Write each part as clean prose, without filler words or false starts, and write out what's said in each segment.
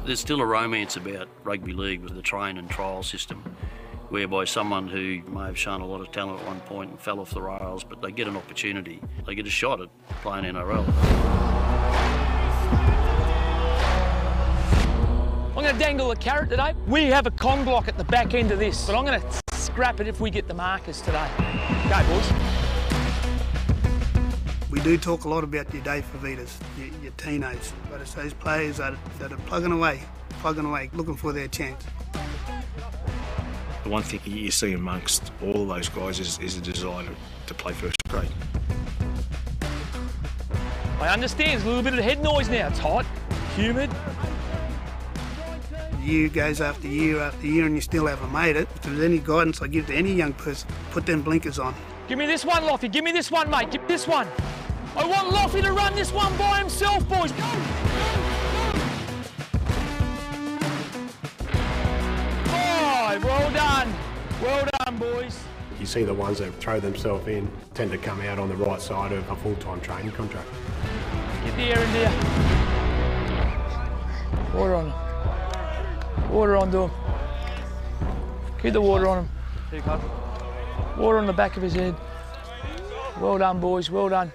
There's still a romance about rugby league with the train and trial system, whereby someone who may have shown a lot of talent at one point and fell off the rails, but they get an opportunity, they get a shot at playing NRL. I'm going to dangle a carrot today. We have a con block at the back end of this, but I'm going to scrap it if we get the markers today. Go, boys. We do talk a lot about your Dave Favitas, your teenagers, but it's those players that are plugging away, looking for their chance. The one thing you see amongst all of those guys is a desire to play first grade. I understand there's a little bit of head noise now. It's hot, humid. Year goes after year and you still haven't made it. If there's any guidance I give to any young person, put them blinkers on. Give me this one, Loffy. Give me this one, mate. Give me this one. I want Loffy to run this one by himself, boys. Go, Oh, well done. Well done, boys. You see the ones that throw themselves in tend to come out on the right side of a full-time training contract. Get the air in there. Water on him. Water onto him. Keep the water on him. Water on the back of his head. Well done, boys. Well done.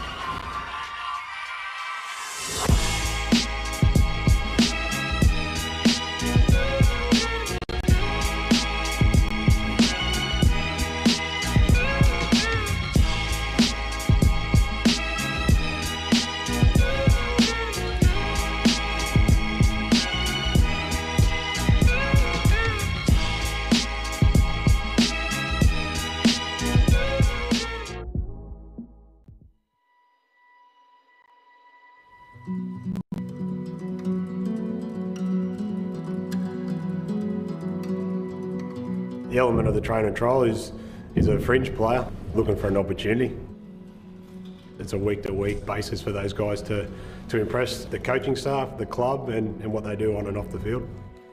The element of the train and trial is a fringe player looking for an opportunity. It's a week-to-week basis for those guys to impress the coaching staff, the club and what they do on and off the field.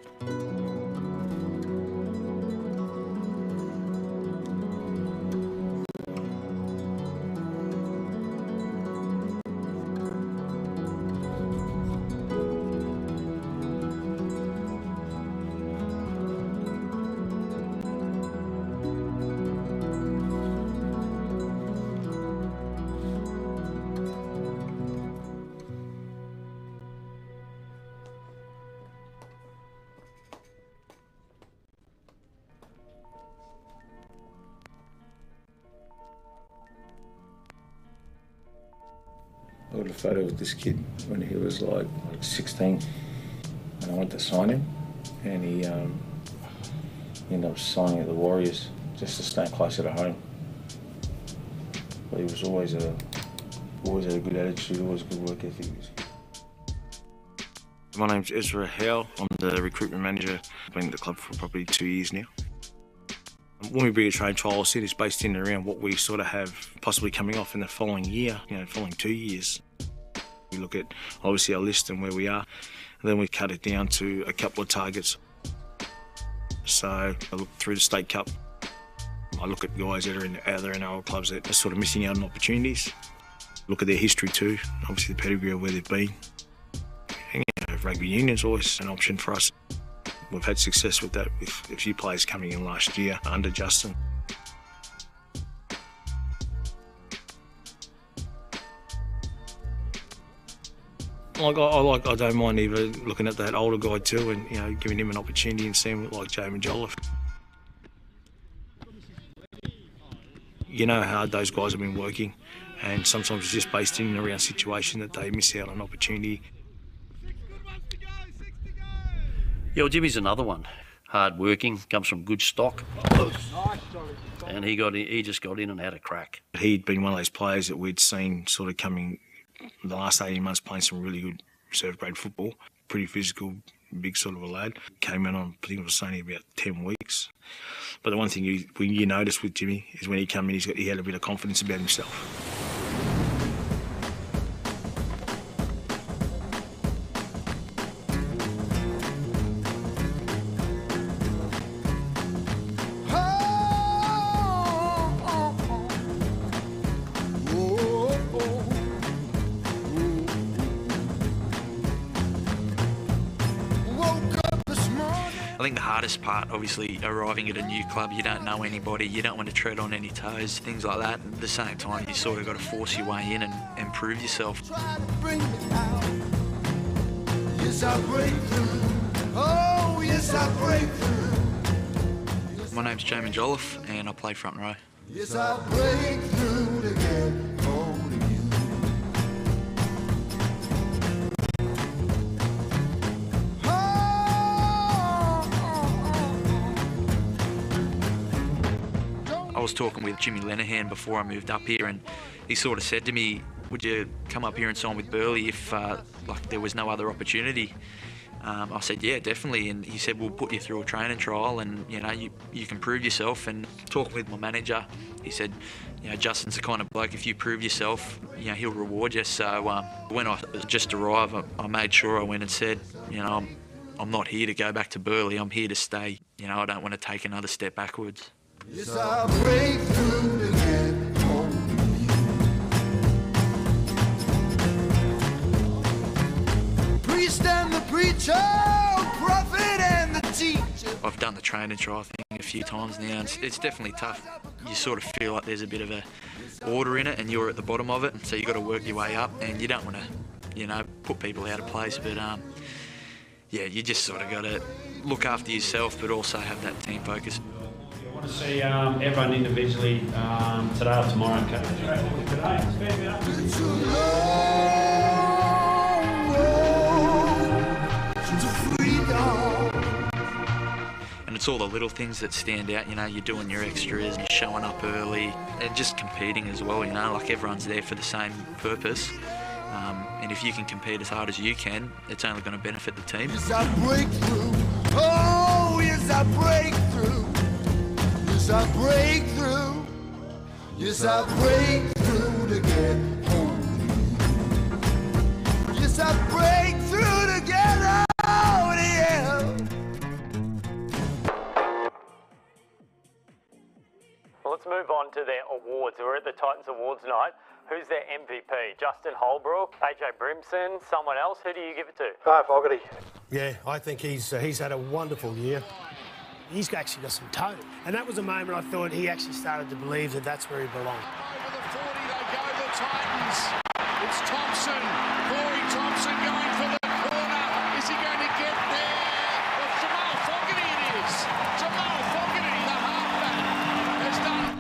I got a photo with this kid when he was like 16, and I went to sign him, and he ended up signing at the Warriors just to stay closer to home. But he was always had a good attitude, always good work ethic. My name's Ezra Howe. I'm the recruitment manager. I've been at the club for probably 2 years now. When we bring a train trial in, it's based in and around what we sort of have possibly coming off in the following year, following 2 years. We look at obviously our list and where we are, and then we cut it down to a couple of targets. So I look through the State Cup. I look at guys that are in other NRL clubs that are sort of missing out on opportunities. Look at their history too, obviously the pedigree of where they've been. And, rugby union's always an option for us. We've had success with that with a few players coming in last year under Justin. I don't mind even looking at that older guy too and giving him an opportunity and seeing like Jamie Jolliffe. You know how hard those guys have been working, and sometimes it's just based in and around situation that they miss out on opportunity. Yeah, well, Jimmy's another one. Hard working, comes from good stock. And he just got in and had a crack. He'd been one of those players that we'd seen sort of coming the last 18 months playing some really good reserve grade football. Pretty physical, big sort of a lad. Came in on, I think it was only about 10 weeks. But the one thing you notice with Jimmy is when he came in, he had a bit of confidence about himself. I think the hardest part, obviously, arriving at a new club, you don't know anybody, you don't want to tread on any toes, things like that. At the same time, you sort of got to force your way in and prove yourself. Yes, I break through. Oh, yes, I break through. My name's Jamin Jolliffe and I play front row. Yes, I break through to get hold of you. I was talking with Jimmy Lenahan before I moved up here, and he sort of said to me, would you come up here and sign with Burleigh if like there was no other opportunity? I said, yeah, definitely. And he said, we'll put you through a training trial and, you know, you can prove yourself. And talking with my manager, he said, you know, Justin's the kind of bloke, if you prove yourself, you know, he'll reward you. So when I just arrived, I made sure I went and said, you know, I'm not here to go back to Burleigh, I'm here to stay. You know, I don't want to take another step backwards. Yes, I break through to get hold of you. Priest and the preacher, prophet and the teacher. I've done the training trial thing a few times now, and it's definitely tough. You sort of feel like there's a bit of a order in it and you're at the bottom of it, so you've got to work your way up, and you don't want to, you know, put people out of place, but yeah, you just sort of got to look after yourself but also have that team focus. I want to see everyone individually today or tomorrow. It's a long road to freedom. And it's all the little things that stand out, you know, you're doing your extras, you're showing up early, and just competing as well, you know, like everyone's there for the same purpose. And if you can compete as hard as you can, it's only going to benefit the team. Yes, I break through. Oh, yes, I break through. Yes, I break through. Yes, I break through to get home. Yes, I break through to get out of here. Well, let's move on to their awards. We're at the Titans Awards night. Who's their MVP? Justin Holbrook, AJ Brimson, someone else? Who do you give it to? Hi, Fogarty. Yeah, I think he's had a wonderful year. He's actually got some toe. And that was a moment I thought he actually started to believe that that's where he belonged. Over the 40, they go, the Titans. It's Thompson, Corey Thompson going for the corner. Is he going to get there? Well, Jamal Fogarty it is. Jamal Fogarty, the halfback, has done.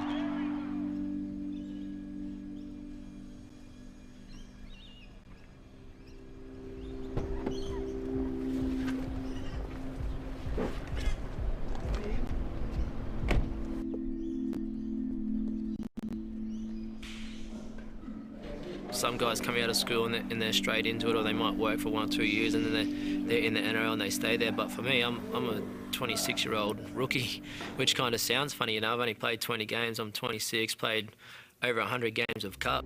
Some guys come out of school and they're straight into it, or they might work for 1 or 2 years and then they're in the NRL and they stay there. But for me, I'm a 26-year-old rookie, which kind of sounds funny, you know. I've only played 20 games, I'm 26, played over 100 games of cup.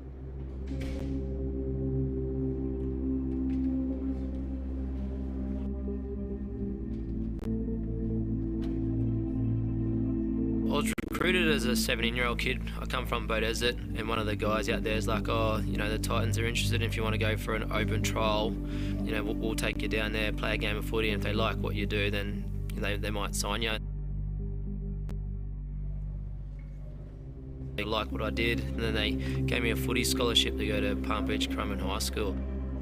I was recruited as a 17-year-old kid. I come from Beaudesert, and one of the guys out there is like, oh, you know, the Titans are interested. If you want to go for an open trial, you know, we'll take you down there, play a game of footy, and if they like what you do, then they might sign you. They liked what I did, and then they gave me a footy scholarship to go to Palm Beach Crumman High School.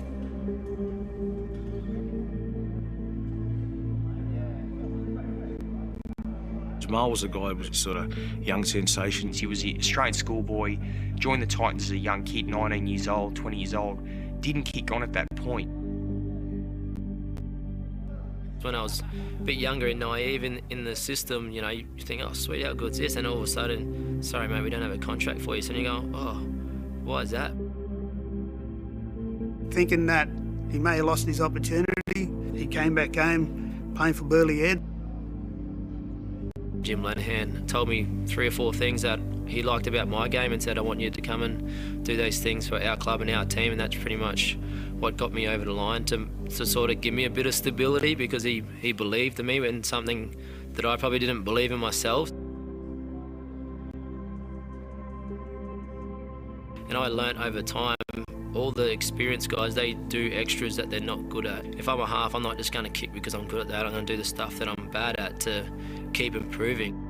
Jamal was a guy who was sort of young sensation. He was an Australian schoolboy, joined the Titans as a young kid, 19 years old, 20 years old, didn't kick on at that point. When I was a bit younger and naive in the system, you know, you think, oh, sweet, how good's this? And all of a sudden, sorry, mate, we don't have a contract for you. So you go, oh, why is that? Thinking that he may have lost his opportunity, he came back home playing for Burleigh Ed. Jim Lenahan told me 3 or 4 things that he liked about my game and said, I want you to come and do those things for our club and our team, and that's pretty much what got me over the line to sort of give me a bit of stability, because he believed in me in something that I probably didn't believe in myself. And I learnt over time All the experienced guys, they do extras that they're not good at. If I'm a half, I'm not just going to kick because I'm good at that. I'm going to do the stuff that I'm bad at to keep improving.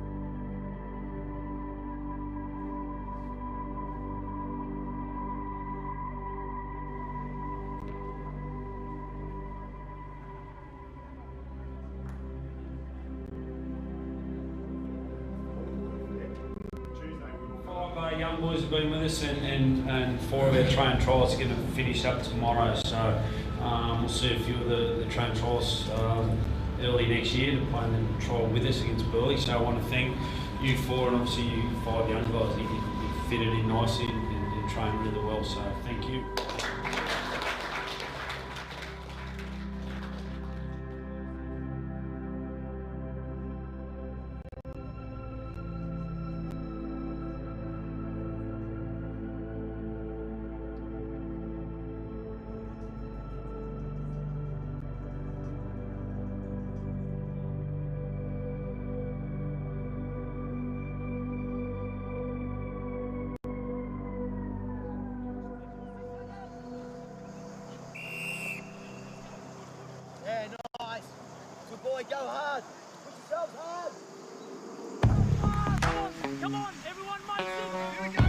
Young boys have been with us, and 4 of our train trials are going to finish up tomorrow. So we'll see a few of the train trials early next year to play in the trial with us against Burleigh. So I want to thank you 4 and obviously you 5 young guys. You fitted in nicely and trained really well. So thank you. Yeah, nice. Good boy, go hard. Put yourselves hard. Come on, everyone, mate. Here we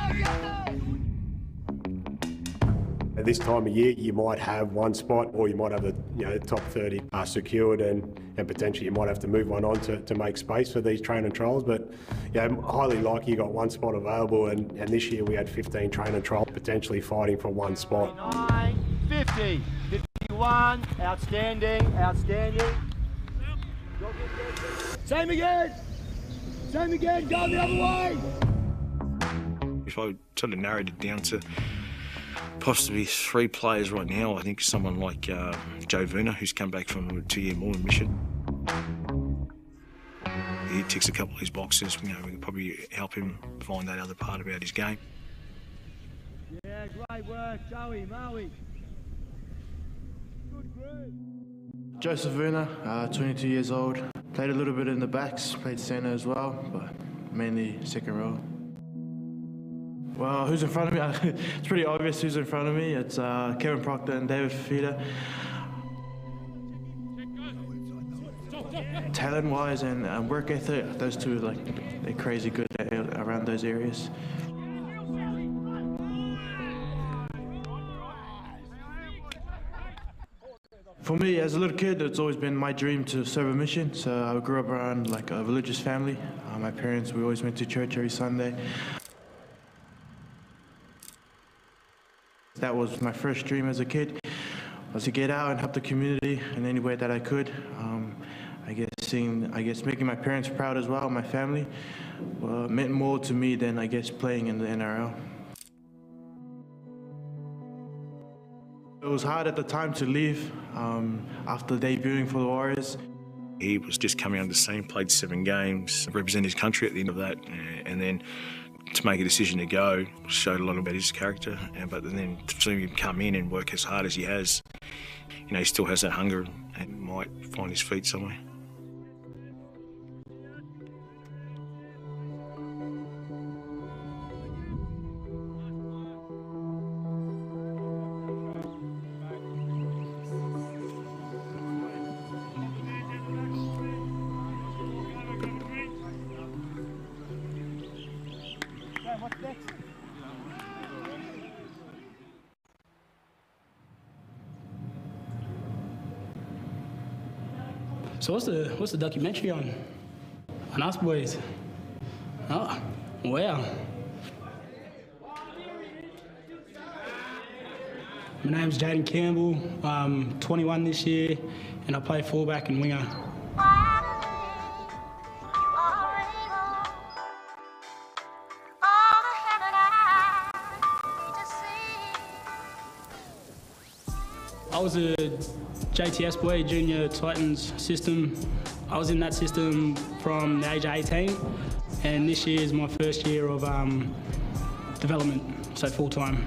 go, At this time of year, you might have one spot, or you might have the top 30 secured, and potentially you might have to move one on to make space for these train and trials. But highly likely you got one spot available, and this year we had 15 train and trials potentially fighting for one spot. 50, 51, outstanding, outstanding. Same again, go the other way. If I sort of narrowed it down to possibly 3 players right now, I think someone like Joe Verner, who's come back from a 2-year Mormon mission. He ticks a couple of these boxes. We could probably help him find that other part about his game. Yeah, great work, Joey, Maui. Good group. Joseph Verner, 22 years old. Played a little bit in the backs, played centre as well, but mainly second row. Well, who's in front of me? It's pretty obvious who's in front of me. It's Kevin Proctor and David Fafita. Talent-wise and work ethic, those two, they're crazy good around those areas. For me, as a little kid, it's always been my dream to serve a mission. So I grew up around a religious family. My parents, we always went to church every Sunday. That was my first dream as a kid, was to get out and help the community in any way that I could. I guess making my parents proud as well, my family, meant more to me than playing in the NRL. It was hard at the time to leave after debuting for the Warriors. He was just coming on the scene, played 7 games, represented his country at the end of that, and then to make a decision to go showed a lot about his character. But then to see him come in and work as hard as he has, he still has that hunger and might find his feet somewhere. So what's the documentary on us boys? Oh, wow. My name's Jaden Campbell. I'm 21 this year, and I play fullback and winger. I was a JTS boy, Junior Titans system. I was in that system from the age of 18, and this year is my first year of development, so full-time.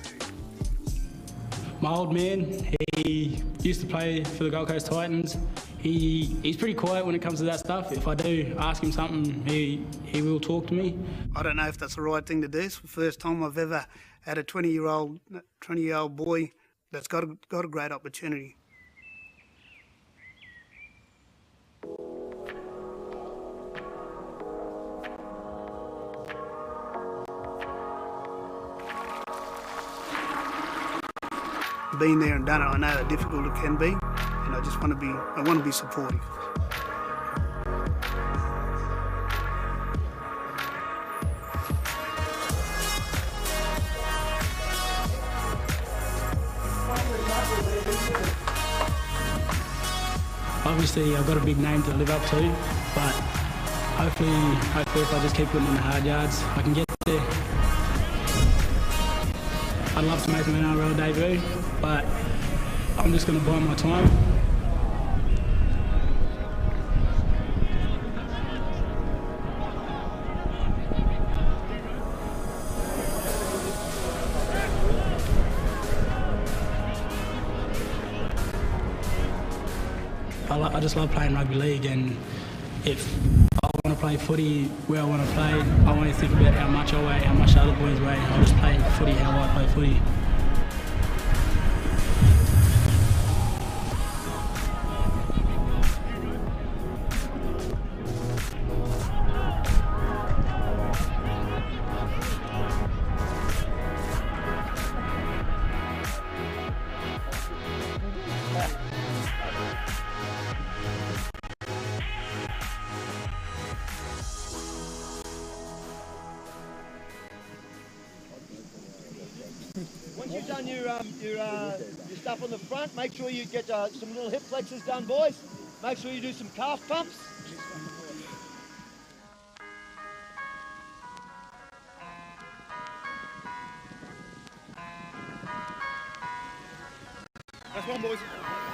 My old man, he used to play for the Gold Coast Titans. He's pretty quiet when it comes to that stuff. If I do ask him something, he will talk to me. I don't know if that's the right thing to do. It's the first time I've ever had a 20-year-old boy that's got a great opportunity. Been there and done it, I know how difficult it can be, and I want to be supportive. Obviously, I've got a big name to live up to, but hopefully if I just keep putting in the hard yards, I can get there. I'd love to make an NRL debut, but I'm just going to buy my time. I just love playing rugby league, and if I want to play footy where I want to play, I won't think about how much I weigh, how much other boys weigh. I'll just play footy how I play footy. Once you've done your stuff on the front, make sure you get some little hip flexors done, boys. Make sure you do some calf pumps. That's one, boys.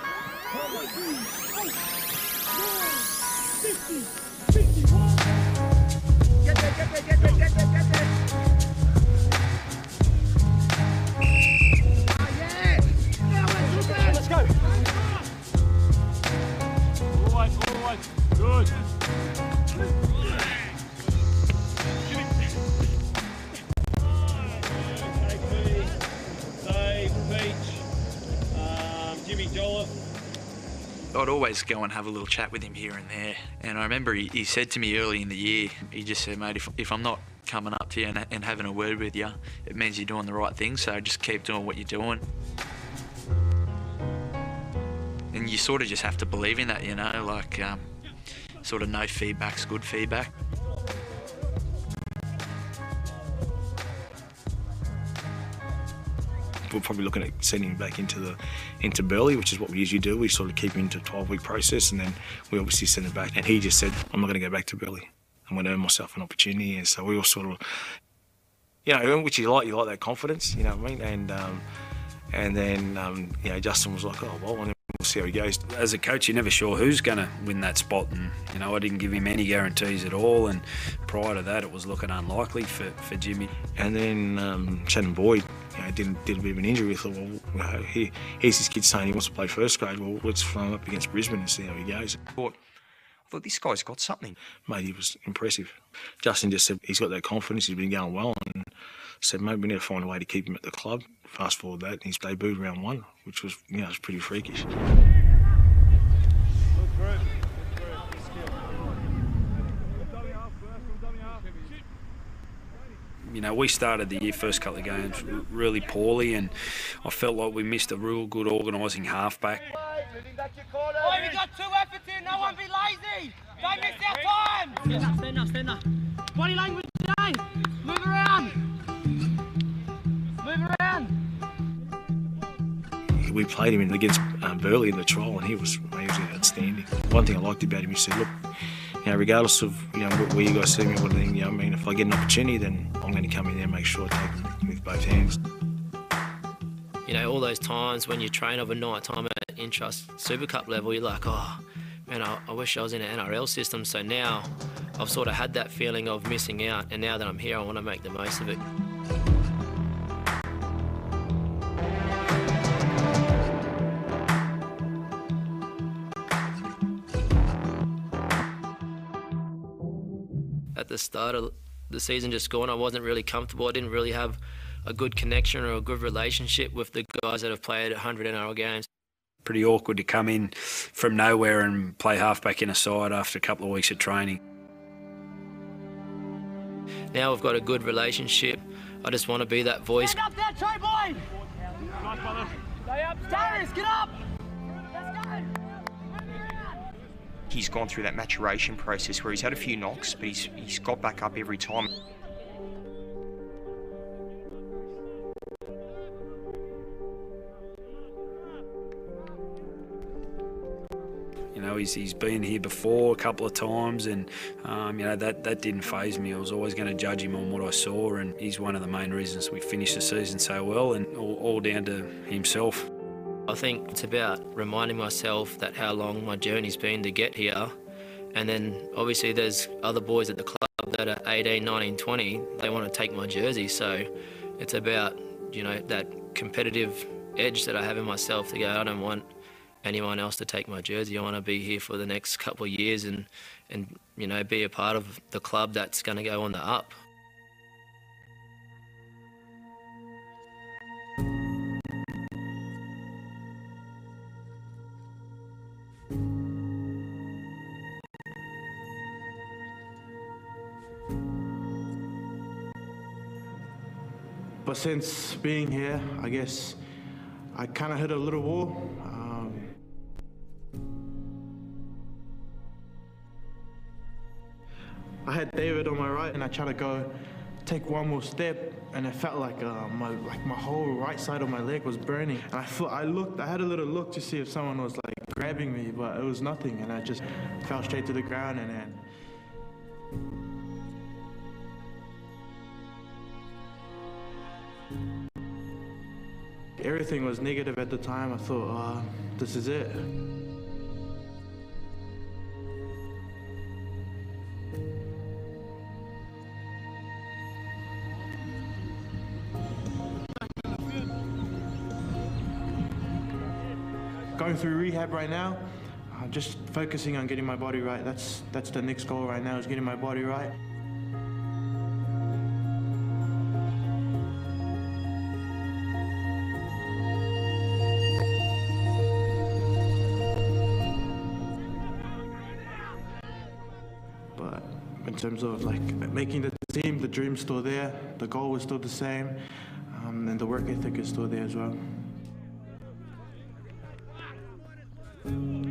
50, 51. Get there. Let's go. Forward. Good. Save, Peach. Jimmy Dollop. I'd always go and have a little chat with him here and there. And I remember he said to me early in the year, he just said, mate, if I'm not coming up to you and having a word with you, it means you're doing the right thing, so just keep doing what you're doing. And you sort of just have to believe in that, you know, like sort of no feedback's good feedback. We're probably looking at sending him back into Burleigh, which is what we usually do. We sort of keep him into a 12-week process, and then we obviously send him back. And he just said, I'm not going to go back to Burleigh. I'm going to earn myself an opportunity. And so we all sort of, you know, which you like that confidence, you know what I mean? And then, you know, Justin was like, oh, well, and then we'll see how he goes. As a coach, you're never sure who's going to win that spot. And, you know, I didn't give him any guarantees at all. And prior to that, it was looking unlikely for Jimmy. And then Shannon Boyd, you know, did a bit of an injury. We thought, well, you know, here's this kid saying he wants to play first grade. Well, let's throw him up against Brisbane and see how he goes. I thought this guy's got something. Mate, he was impressive. Justin just said he's got that confidence, he's been going well, and said, mate, we need to find a way to keep him at the club. Fast forward that, and he's debuted round 1, which was, you know, was pretty freakish. You know, we started the year, first couple of games, really poorly, and I felt like we missed a real good organising halfback. Oi, we got 2 efforts here, no one be lazy! Don't miss our time! Stand up. Body language today! Move around! We played him against Burleigh in the trial, and he was outstanding. One thing I liked about him, he said, look, you know, regardless of, you know, where you guys see me, what I think, you know, I mean, if I get an opportunity, then I'm going to come in there and make sure I take it with both hands. You know, all those times when you train overnight time at Intrust Super Cup level, you're like, oh, man, I wish I was in an NRL system. So now I've sort of had that feeling of missing out, and now that I'm here, I want to make the most of it. the start of the season just gone, I wasn't really comfortable. I didn't really have a good connection or a good relationship with the guys that have played 100 NRL games. Pretty awkward to come in from nowhere and play halfback in a side after a couple of weeks of training. Now we've got a good relationship. I just want to be that voice. Stand up there, Trey boy! Nice, brother. Stay up, Darius, get up! Let's go! He's gone through that maturation process where he's had a few knocks, but he's got back up every time. You know, he's been here before a couple of times, and you know, that didn't faze me. I was always going to judge him on what I saw, and he's one of the main reasons we finished the season so well, and all down to himself. I think it's about reminding myself that how long my journey's been to get here, and then obviously there's other boys at the club that are 18, 19, 20, they want to take my jersey, so it's about, you know, that competitive edge that I have in myself to go, I don't want anyone else to take my jersey. I want to be here for the next couple of years and you know, be a part of the club that's going to go on the up. But since being here, I guess I kind of hit a little wall. I had David on my right, and I tried to go take one more step, and it felt like my whole right side of my leg was burning. And I had a little look to see if someone was like grabbing me, but it was nothing, and I just fell straight to the ground, and then everything was negative at the time. I thought, this is it. Going through rehab right now, just focusing on getting my body right. That's the next goal right now, is getting my body right. But in terms of like making the team, the dream's still there, the goal was still the same, and the work ethic is still there as well.